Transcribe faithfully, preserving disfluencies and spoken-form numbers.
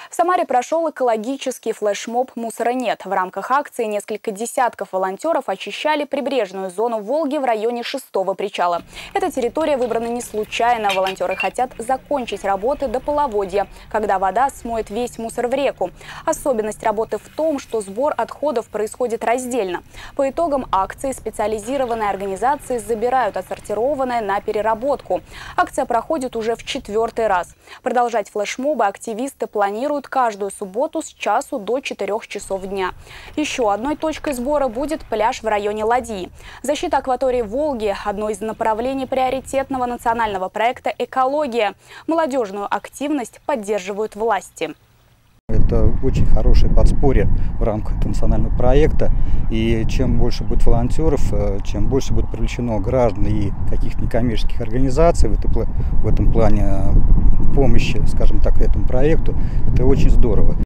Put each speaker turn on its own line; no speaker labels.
В Самаре прошел экологический флешмоб «Мусора нет». В рамках акции несколько десятков волонтеров очищали прибрежную зону Волги в районе шестого причала. Эта территория выбрана не случайно. Волонтеры хотят закончить работы до половодья, когда вода смоет весь мусор в реку. Особенность работы в том, что сбор отходов происходит раздельно. По итогам акции специализированные организации забирают отсортированное на переработку. Акция проходит уже в четвертый раз. Продолжать флешмобы активисты планируют каждую субботу с часу до четырёх часов дня. Еще одной точкой сбора будет пляж в районе Ладьи. Защита акватории Волги – одно из направлений приоритетного национального проекта «Экология». Молодежную активность поддерживают власти.
Это очень хорошее подспорье в рамках этого национального проекта. И чем больше будет волонтеров, чем больше будет привлечено граждан и каких-то некоммерческих организаций в, это, в этом плане помощи, скажем так, этому проекту, это очень здорово.